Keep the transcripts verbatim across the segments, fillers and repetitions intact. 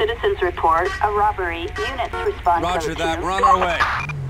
citizens report a robbery. Units respond. Roger that. We're on our way.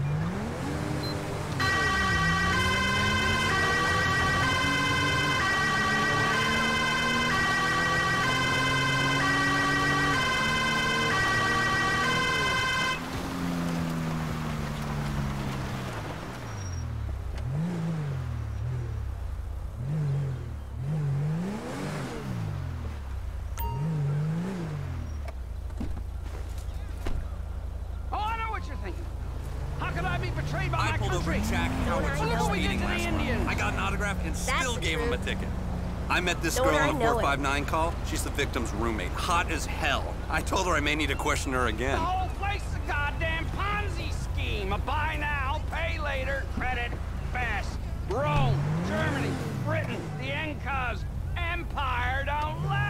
I pulled over Jack Howard's speeding last month. I got an autograph and still gave him a ticket. I met this girl on a four five nine call. She's the victim's roommate. Hot as hell. I told her I may need to question her again. The whole place is a goddamn Ponzi scheme. A buy now, pay later, credit, fast. Rome, Germany, Britain, the Incas. Empire don't last.